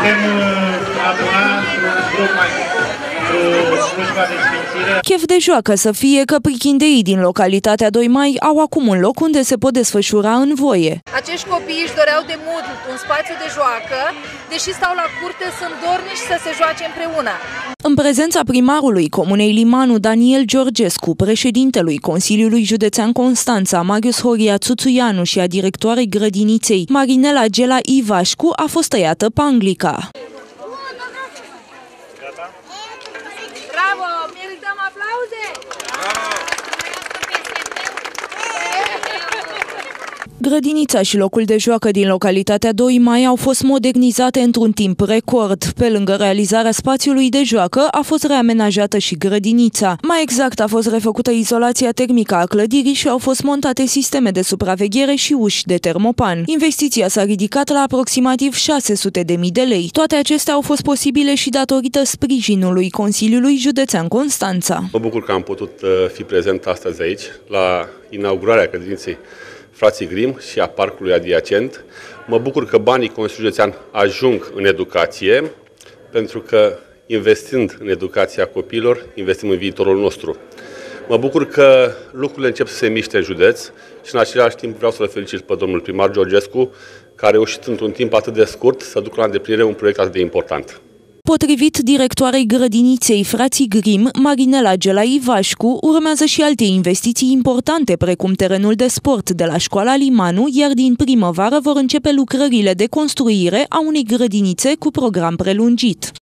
putem aduna un grup mai slujba de sfințire. Chef de joacă să fie că prichindeii din localitatea 2 Mai au acum un loc unde se pot desfășura în voie. Acești copii își doreau de mult un spațiu de joacă, deși stau la curte, sunt dornici să se joace împreună. În prezența primarului Comunei Limanu, Daniel Georgescu, președintelui Consiliului Județean Constanța, Marius Horia Țuțuianu și a directoarei grădiniței, Marinela Gela Ivașcu, a fost tăiată panglica. Bravo! Merităm aplauze! Grădinița și locul de joacă din localitatea 2 Mai au fost modernizate într-un timp record. Pe lângă realizarea spațiului de joacă, a fost reamenajată și grădinița. Mai exact, a fost refăcută izolația termică a clădirii și au fost montate sisteme de supraveghere și uși de termopan. Investiția s-a ridicat la aproximativ 600.000 de lei. Toate acestea au fost posibile și datorită sprijinului Consiliului Județean Constanța. Mă bucur că am putut fi prezent astăzi aici, la inaugurarea grădiniței Frații Grim și a parcului adiacent. Mă bucur că banii Consiliului Județean ajung în educație, pentru că investind în educația copiilor, investim în viitorul nostru. Mă bucur că lucrurile încep să se miște în județ și în același timp vreau să-l felicit pe domnul primar Georgescu, care a reușit într-un timp atât de scurt să ducă la îndeplinire un proiect atât de important. Potrivit directoarei grădiniței Frații Grim, Marinela Gela Ivașcu, urmează și alte investiții importante, precum terenul de sport de la școala Limanu, iar din primăvară vor începe lucrările de construire a unei grădinițe cu program prelungit.